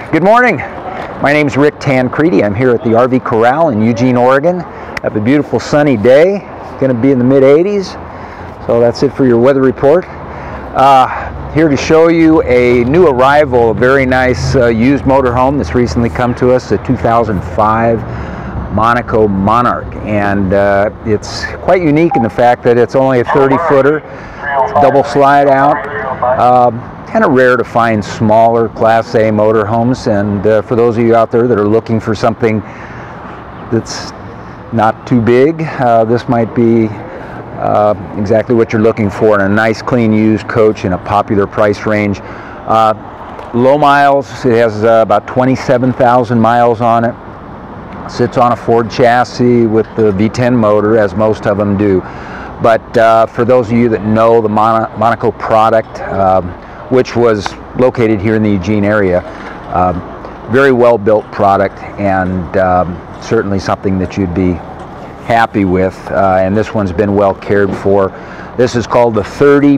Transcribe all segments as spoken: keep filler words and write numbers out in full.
Good morning. My name is Rick Tancredi. I'm here at the R V Corral in Eugene, Oregon. Have a beautiful sunny day. It's going to be in the mid eighties. So that's it for your weather report. Uh, here to show you a new arrival, a very nice uh, used motorhome that's recently come to us, a two thousand five Monaco Monarch. And uh, it's quite unique in the fact that it's only a thirty footer, double slide out. Um, kind of rare to find smaller Class A motorhomes, and uh, for those of you out there that are looking for something that's not too big, uh, this might be uh, exactly what you're looking for in a nice clean used coach in a popular price range. Uh, low miles, it has uh, about twenty-seven thousand miles on it. Sits on a Ford chassis with the V ten motor, as most of them do. But uh, for those of you that know the Mon Monaco product, um, which was located here in the Eugene area, um, very well built product, and um, certainly something that you'd be happy with. Uh, and this one's been well cared for. This is called the thirty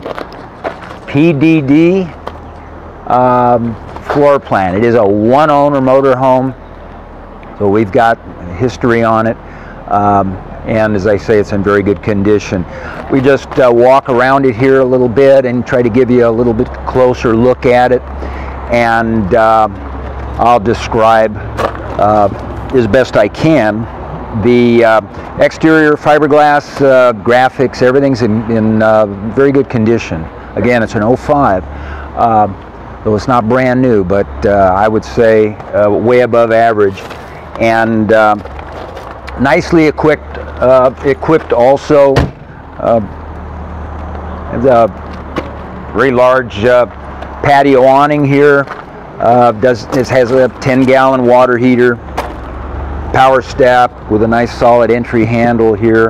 P D D um, floor plan. It is a one owner motorhome, so we've got history on it. Um, and as I say, it's in very good condition. We just uh, walk around it here a little bit and try to give you a little bit closer look at it, and uh, I'll describe uh, as best I can the uh, exterior fiberglass uh, graphics. Everything's in, in uh, very good condition. Again, it's an oh five, uh, though it's not brand new, but uh, I would say uh, way above average, and uh, nicely equipped. Uh, equipped also. Uh, the very large uh, patio awning here. Uh, does this has a ten gallon water heater, power step with a nice solid entry handle here,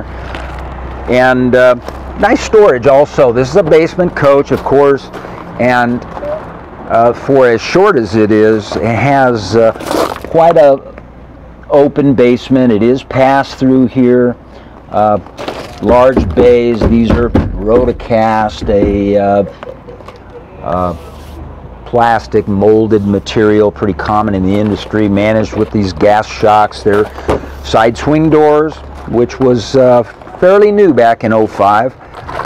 and uh, nice storage also. This is a basement coach, of course, and uh, for as short as it is, it has uh, quite a open basement. It is passed through here. Uh, large bays. These are Rotocast, a uh, uh, plastic molded material, pretty common in the industry, managed with these gas shocks. They're side swing doors, which was uh, fairly new back in oh five.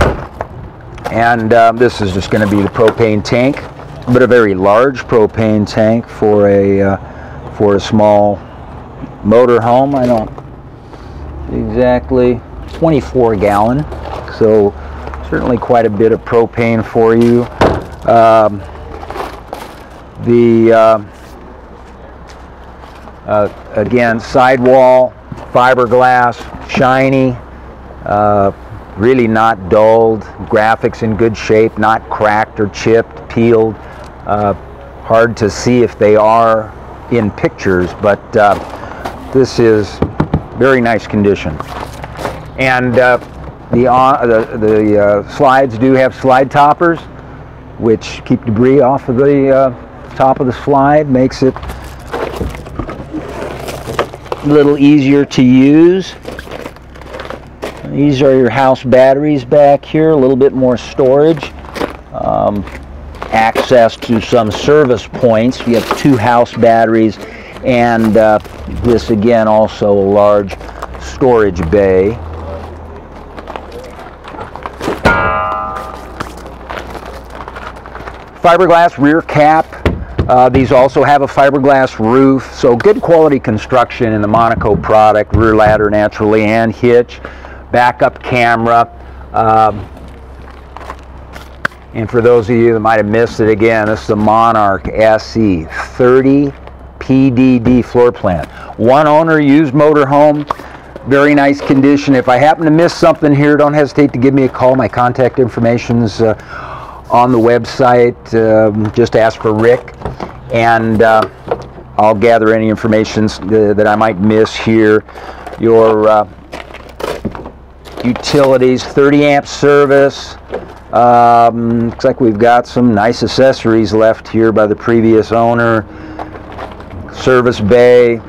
And uh, this is just going to be the propane tank, but a very large propane tank for a uh, for a small motorhome. I don't exactly, twenty-four gallon, so certainly quite a bit of propane for you. Um, the uh, uh, again, sidewall fiberglass, shiny, uh, really not dulled, graphics in good shape, not cracked or chipped, peeled. Uh, hard to see if they are in pictures, but uh, this is very nice condition. And uh, the, uh, the, the uh, slides do have slide toppers, which keep debris off of the uh, top of the slide, makes it a little easier to use. These are your house batteries back here, a little bit more storage. Um, access to some service points. We have two house batteries, and uh, this again also a large storage bay. Fiberglass rear cap. Uh, these also have a fiberglass roof, so good quality construction in the Monaco product. Rear ladder naturally and hitch. Backup camera. Um, and for those of you that might have missed it, again, this is the Monarch S E thirty P D D floor plan. One owner, used motorhome, very nice condition. If I happen to miss something here, don't hesitate to give me a call. My contact information's uh, on the website. Um, just ask for Rick, and uh, I'll gather any information that I might miss here. Your uh, utilities, thirty amp service. Um, looks like we've got some nice accessories left here by the previous owner. Service bay,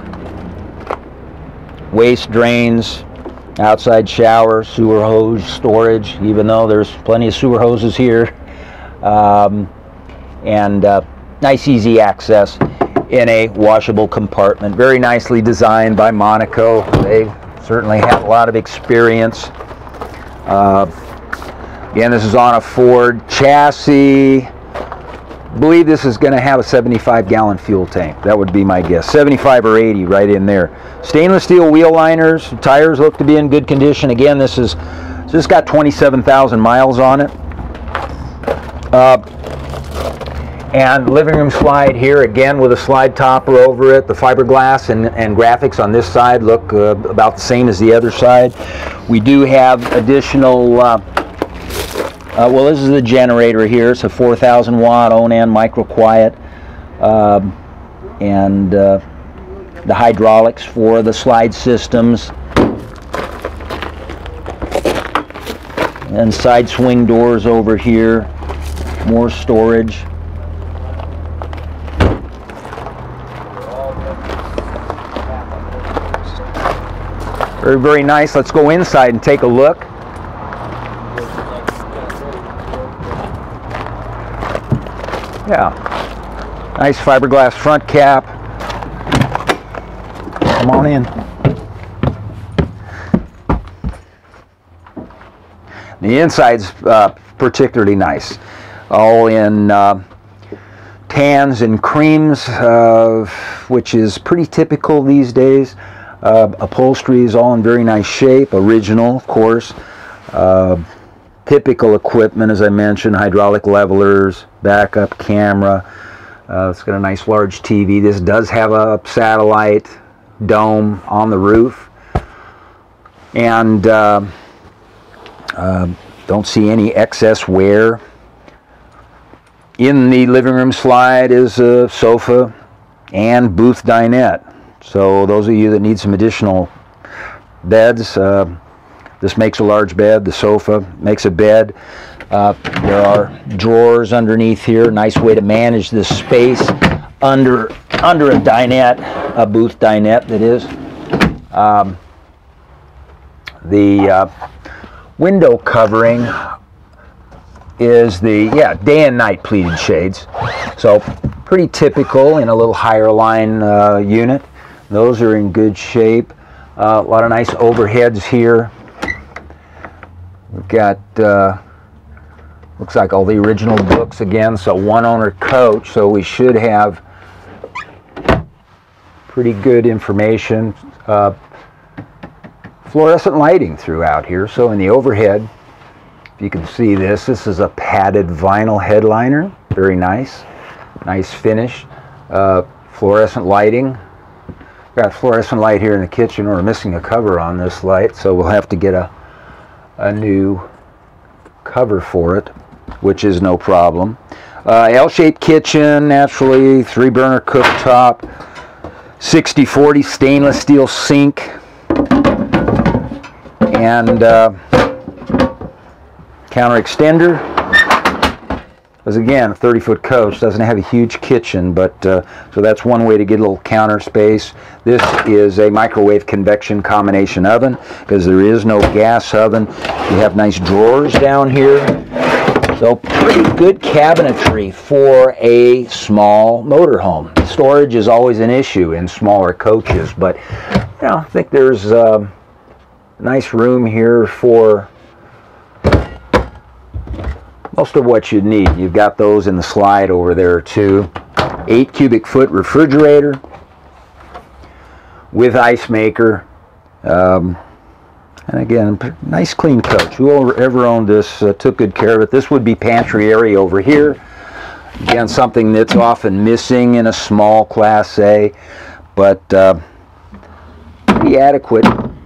waste drains, outside shower, sewer hose storage, even though there's plenty of sewer hoses here. Um, and uh, nice easy access. in a washable compartment. Very nicely designed by Monaco. They certainly have a lot of experience. Uh, again, this is on a Ford chassis. I believe this is going to have a seventy-five gallon fuel tank. That would be my guess. seventy-five or eighty right in there. Stainless steel wheel liners. Tires look to be in good condition. Again, this is just got twenty-seven thousand miles on it. Uh, and living room slide here, again with a slide topper over it. The fiberglass and, and graphics on this side look uh, about the same as the other side. We do have additional, uh, uh, well, this is the generator here. It's a four thousand watt Onan micro quiet, um, and uh, the hydraulics for the slide systems. And side swing doors over here, more storage. Very, very nice. Let's go inside and take a look. Yeah, nice fiberglass front cap. Come on in. The inside's uh, particularly nice, all in uh, tans and creams, uh, which is pretty typical these days. Uh, upholstery is all in very nice shape, original, of course. Uh, typical equipment, as I mentioned, hydraulic levelers, backup camera. Uh, it's got a nice large T V. This does have a satellite dome on the roof, and uh, uh, don't see any excess wear. In the living room slide is a sofa and booth dinette. So those of you that need some additional beds, uh, this makes a large bed. The sofa makes a bed. Uh, there are drawers underneath here. Nice way to manage this space under under a dinette, a booth dinette that is. Um, the uh, window covering is the yeah day and night pleated shades. So pretty typical in a little higher line uh, unit. Those are in good shape. Uh, a lot of nice overheads here. We've got, uh, looks like all the original books again, so one owner coach, so we should have pretty good information. Uh, fluorescent lighting throughout here, so in the overhead, if you can see this, this is a padded vinyl headliner. Very nice. Nice finish. Uh, fluorescent lighting. Got fluorescent light here in the kitchen. We're missing a cover on this light, so we'll have to get a a new cover for it, which is no problem. Uh, L-shaped kitchen, naturally, three burner cooktop, sixty forty stainless steel sink, and uh, counter extender. Because again, a thirty foot coach doesn't have a huge kitchen, but uh, so that's one way to get a little counter space. This is a microwave convection combination oven, because there is no gas oven. You have nice drawers down here. So pretty good cabinetry for a small motorhome. Storage is always an issue in smaller coaches, but you know, I think there's uh, nice room here for most of what you need. You've got those in the slide over there too. Eight cubic foot refrigerator with ice maker. Um, and again, nice clean coach. Whoever owned this uh, took good care of it. This would be pantry area over here. Again, something that's often missing in a small Class A, but uh, pretty adequate,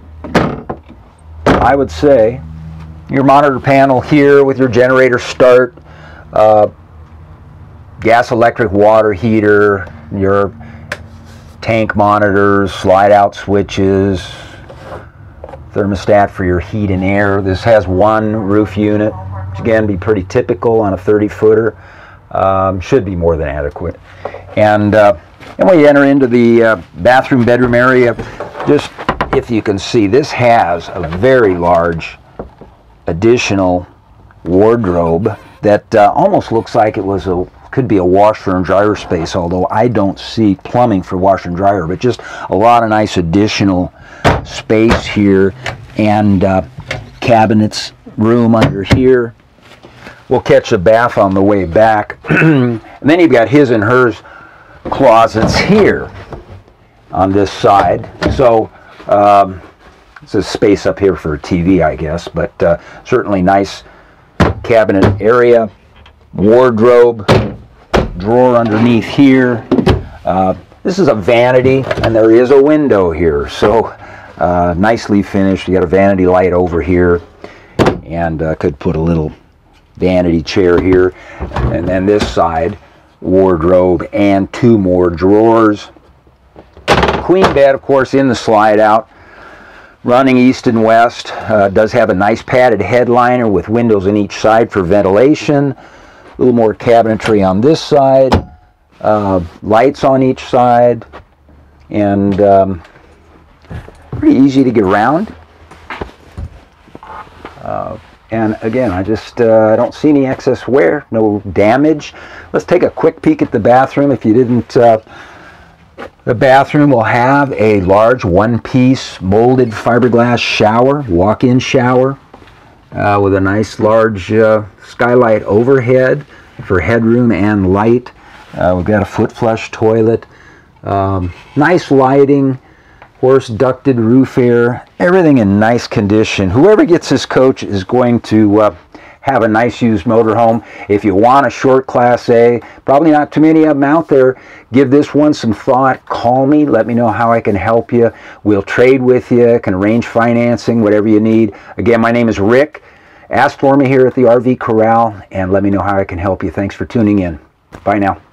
I would say. Your monitor panel here with your generator start, uh, gas, electric, water heater, your tank monitors, slide out switches, thermostat for your heat and air. This has one roof unit, which again be pretty typical on a thirty footer. Um, should be more than adequate. And, uh, and when you enter into the uh, bathroom bedroom area, just if you can see, this has a very large additional wardrobe that uh, almost looks like it was a could be a washer and dryer space, although I don't see plumbing for washer and dryer, but just a lot of nice additional space here, and uh, cabinets, room under here. We'll catch the bath on the way back. And then you've got his and hers closets here on this side. So um, it's a space up here for a T V, I guess, but uh, certainly nice cabinet area, wardrobe, drawer underneath here. Uh, this is a vanity, and there is a window here, so uh, nicely finished. You got a vanity light over here, and uh, could put a little vanity chair here, and then this side, wardrobe and two more drawers. Queen bed, of course, in the slide out, running east and west. Uh, does have a nice padded headliner with windows in each side for ventilation. A little more cabinetry on this side, uh, lights on each side, and um, pretty easy to get around. Uh, And again, I just uh, don't see any excess wear, no damage. Let's take a quick peek at the bathroom. If you didn't, uh, the bathroom will have a large one-piece molded fiberglass shower, walk-in shower, uh, with a nice large uh, skylight overhead for headroom and light. Uh, we've got a foot flush toilet, um, nice lighting, horse ducted roof air, everything in nice condition. Whoever gets this coach is going to uh, have a nice used motorhome. If you want a short Class A, probably not too many of them out there, give this one some thought. Call me, let me know how I can help you. We'll trade with you, can arrange financing, whatever you need. Again, my name is Rick. Ask for me here at the R V Corral, and let me know how I can help you. Thanks for tuning in. Bye now.